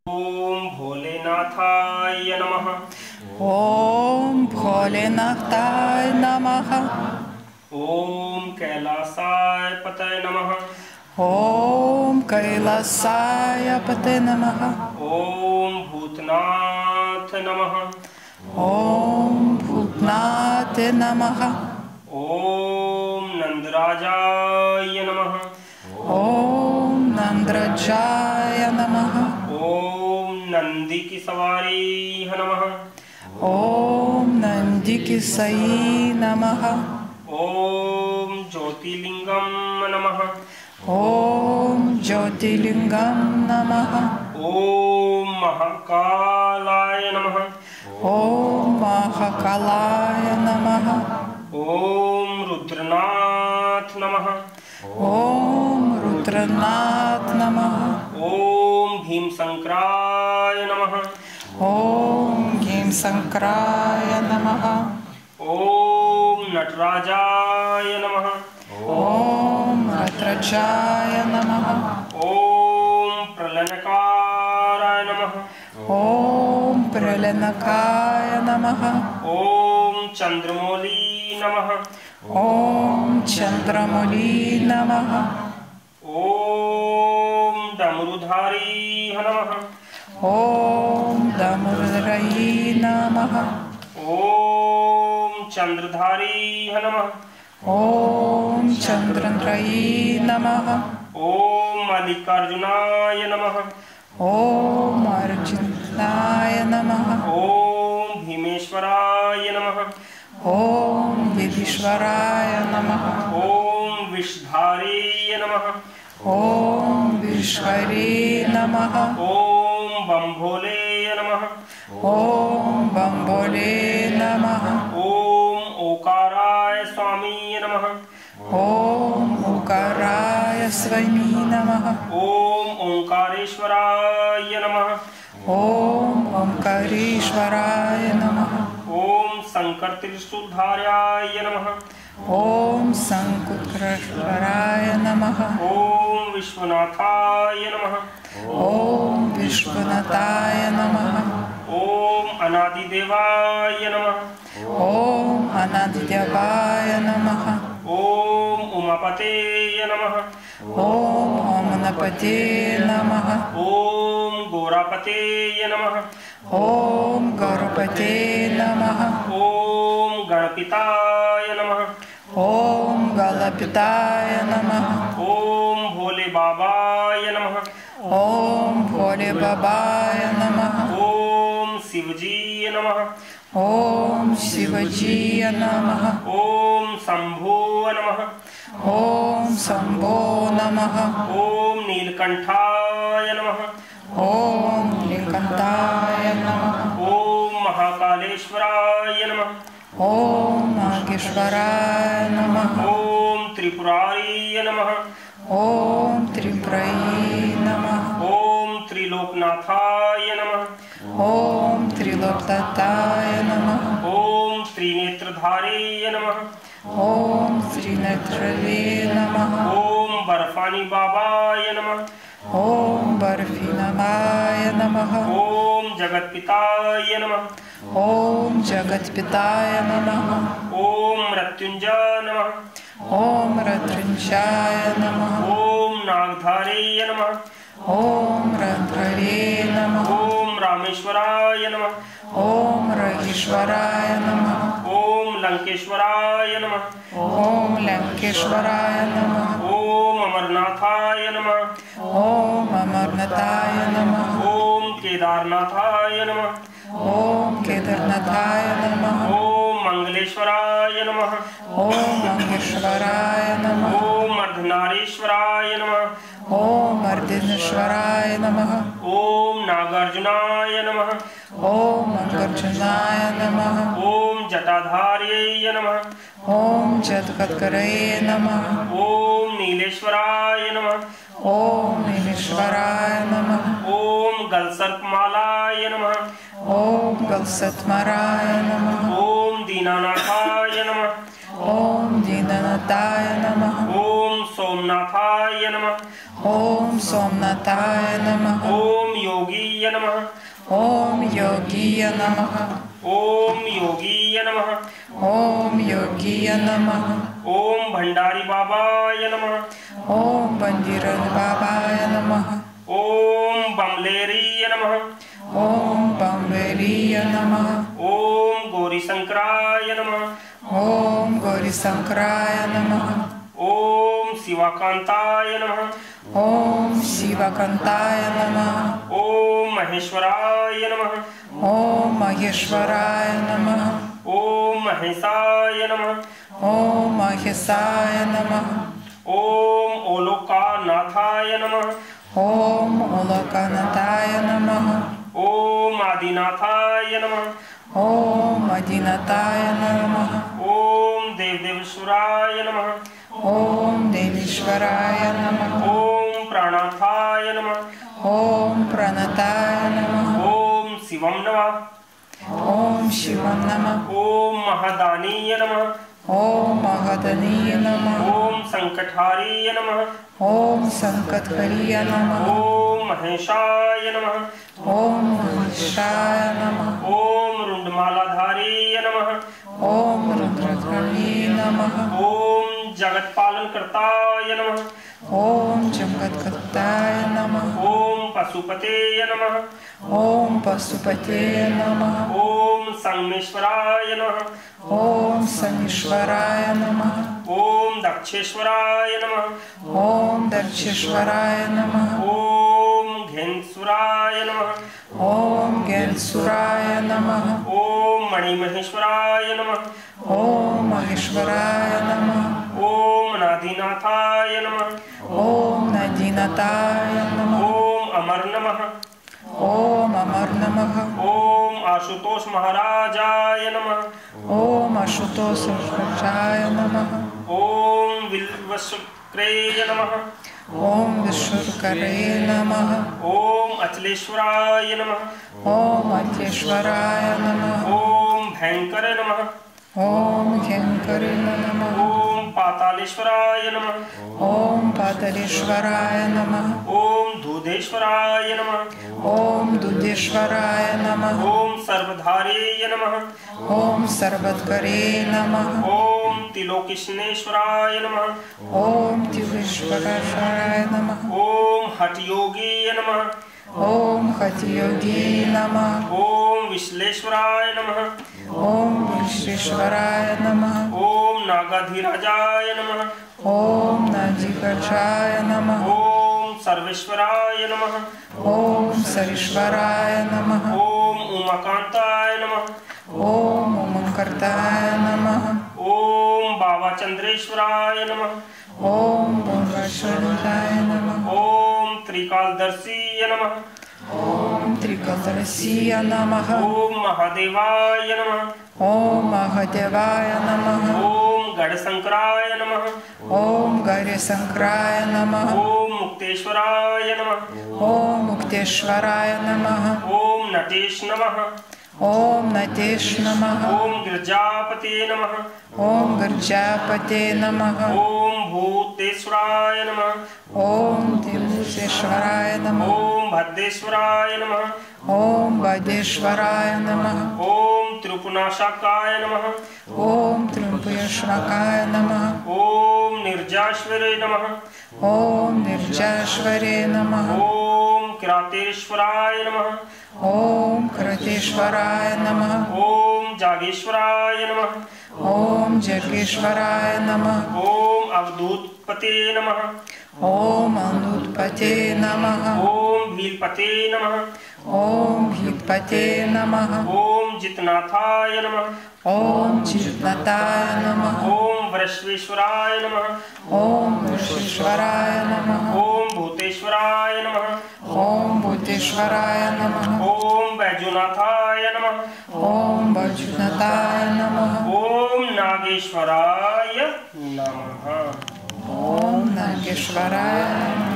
ओम भोलेनाथाय नमः। ओम भोलेनाथाय नमः। ओम कैलासाय पतये नमः। ओम कैलासाय पतये नमः। ओम भूतनाथ नमः। ओम भूतनाथ नमः। ओम नंदराजाय नमः। ओम नंदराजाय नमः। ओम नंदी की सवारी नमः। ओम नंदी की सई नमः। ओम ज्योतिर्लिंगम नमः। ओम ज्योतिर्लिंगम नमः। ओम महाकालाय नमः। ओम महाकालाय नमः। ओम रुद्रनाथ नमः। ओम रुद्रनाथ नमः। ओम भीमशंकराय नमः। ओम भीमशंकराय नमः। ओम नटराजाय नमः। ओम नटराजाय नमः। ओम प्रलयनकाराय नमः। ओम प्रलयनकाय नमः। ओम चंद्रमौली नमः। ओम चंद्रमौली नमः। ओम डमरुधारी नमः। ओम डमरुधारी नमः। ओम चंद्रधारी नमः। ओम चंद्रधारी नमः। ओम मल्लिकार्जुनाय नमः। ओम अर्जुनाय नमः। ओम भीमेश्वराय नमः। ओम विधीश्वराय नमः। ओम विषधारी नमः। ओम विश्वरे नमः। ओम बम भोले नमः। ओम बम भोले नमः। ओम ओकाराय स्वामी नमः। ओम ओंकाराय स्वामी नमः। ओम ओंकारेश्वराय नमः। ओम ओंकारेश्वराय नमः। ओम शंकर त्रिशूलधार्याय नमः। ओम शंकुराय नमः। ओम विश्वनाथाय नमः। ओम विश्वनाथाय नमः। ओम अनादिदेवाय नमः। ओम अनादिदेवाय नमः। ओम उमापते नमः। ओम ओमनपते नमः। ओम गोरापते नमः। ओम गौरपते नमः। ओम गणपिताय नमः। ओम गणपिताय नमः। ओम भोले बाबाय नमः। ओम भोले बाबाय नमः। ओम शिवजी नमः। ओम शिवजी नमः। ओम शंभो नमः। ओम शंभो नमः। ओम नीलकंठाय नमः। ओम नीलकंठाय नमः। ओम महाकालेश्वराय नमः। ओम नागेश्वराय नमः। ओम त्रिपुरारी नमः। ओम त्रिपुरारी नमः। ओम त्रिलोकनाथाय नमः। ओम त्रिलोकनाथाय नमः। ओम त्रिनेत्रधारी नमः। ओम श्रीनेत्रवे नमः। ओम बर्फानी बाबाय नमः। ओम बर्फीनाय नमः। ओम जगतपिताय नमः। ओम जगतपिताय नमः। ओम मृत्युंजय नमः। ओम मृत्युंजय नमः। ओम नागधारी नमः। ओम रंध्रवे नमः। ओम रामेश्वराय नमः। ओम रामेश्वराय नमः। ओम लंकेश्वराय नमः। ओम लंकेश्वराय नमः। ओम अमरनाथाय नमः। ओम अमरनाथाय नमः। ओम केदारनाथाय नमः। ओम केदारनाथाय नमः। ओम मंगलेश्वराय नमः। ओम मंगेश्वराय नमः। ओम अर्धनारीश्वराय नमः। ओम अर्धनेश्वराय नमः। ओम नागार्जुनाय नमः। ओम नागार्जुनाय नमः। ओम जटाधार्यै नमः। ओम जगद्गुरवे नमः। ओम नीलेश्वराय नमः। ओम नीलेश्वराय नमः। ओम गलसर्पमालाय नमः। ओम गलसत्मराय नमः। ओम दीनानाथाय नमः। ओम दीननाथाय नमः। ओम सोमनाथाय नमः। ॐ सोमनाथाय नमः। ओम योगीय नमः। ॐ योगीय नमः। ओम योगीय नमः। ॐ योगीय नमः। ओम भंडारी बाबाय नमः। ॐ बंजीरन बाबाय नमः। ओम बमलेरीय नमः। ॐ बम्बेरीय नमः। ओम गौरी शंकराय नमः। ॐ गौरीशंकराय नमः। ओम शिवाकांताय नमः। ॐ शिवकान्ताय नमः। ओम महेश्वराय नमः। ॐ महेश्वराय नमः। ओम महेशाय नमः। ॐ महेशाय नमः। ओम ओलोकानाथाय नमः। ॐ ओलोकनाथाय नमः। ओम आदिनाथाय नमः। ॐ मदीनाथाय नमः। ओम देवदेवेश्वराय नमः। ॐ देवीश्वराय नमः। ओम प्राणाथाय नमः। ॐ प्रणताय नमः। ओम शिवम नमः। ॐ शिवं नमः। ओम महादानीय नमः। ॐ महदनीय नमः। ओम संकटहारीय नमः। ॐ संकटहरीय नमः। ओम महेशाय नमः। ॐ महेशाय नमः। ओम रुंडमालाधारीय नमः। ॐ रुद्रध्वनीय नमः। ओम जगतपालन कर्ताय नमः। ॐ जगत्कर्ताय नमः। ओम पशुपतेय नमः। ॐ पशुपते नमः। ओम संगमेश्वराय नमः। ॐ शनीश्वराय नमः। ओम दक्षेश्वराय नमः। ॐ दक्षेश्वराय नमः। ओम घेनसुराय नमः। ॐ ज्ञानसुराय नमः। ओम मणिमहेश्वराय नमः। ॐ महेश्वराय नमः। ओम नादीनाथाय नमः। ॐ नदीनाथाय नमः। ओम अमर नमः। ॐ अमर नमः। ओम आशुतोष महाराजाय नमः। ॐ अशुतोषाय नमः। ओम विल्वशुक्रेय नमः। ॐ विश्वकरे नमः। ओम अचलेश्वराय नमः। ॐ अध्येश्वराय नमः। ओम भयंकर नमः। ॐ ह्यङ्करे नमः। ओम पातालेश्वराय नमः। ॐ पातलेश्वराय नमः। ओम धूधेश्वराय नमः। ॐ दुधेश्वराय नमः। ओम सर्वधारेय नमः। ॐ सर्वत्करे नमः। ओम तिलोकिष्णेश्वराय नमः। ॐ तिलेश्वराय नमः। ओम हठयोगी नमः। ॐ हठयोगी नमः। ओम विश्लेश्वराय नमः। ॐ विश्वेश्वराय नमः। ओम नागाधिराजाय नमः। ॐ नाजिगजाय नमः। ओम सर्वेश्वराय नमः। ॐ सरीश्वराय नमः। ओम उमाकांताय नमः। ॐ उमंकर्ताय नमः। ओम बाबा चंद्रेश्वराय नमः। ॐ भुवनेश्वराय नमः। ओम त्रिकालदर्शीय नमः। ॐ त्रिकलदर्शीय नमः। ओम महादेवाय नमः। ॐ महादेवाय नमः। ओम गढ़शंकराय नमः। ॐ गौरीशंकराय नमः। ओम मुक्तेश्वराय नमः। ॐ मुक्तेश्वराय नमः। ओम नटेश नमः। ॐ नटेश नमः। ओम गिरजापते नमः। ॐ गिरिजापते नमः। ओम भूतेश्वराय नमः। ॐ दिवसेश्वराय नमः। ओम भद्रेश्वराय नमः। ॐ वैदेश्वराय नमः। ओम त्रिपुनाशाकाय नमः। ॐ त्रिपुरेश्वराय नमः। ओम निर्जाश्वरे नमः। ॐ निर्जाश्वरे नमः। ओम किरातेश्वराय नमः। ॐ कृतेश्वराय नमः। ओम जागेश्वराय नमः। ॐ जगेश्वराय नमः। ओम अवधूतपते नमः। ॐ अनूतपते नमः। ओम भीलपते नमः। ॐ भीतपते नमः। ओम जितनाथाय नमः। ॐ चित्नताय नमः। ओम वृश्वेश्वराय नमः। ॐ विश्वेश्वराय नमः। ओम भूतेश्वराय नमः। ॐ भूतेश्वराय नमः। ओम बैजूनाथाय नमः। ॐ वैजनाथाय नमः। ओम नागेश्वराय नमः। ॐ नागेश्वराय नमः।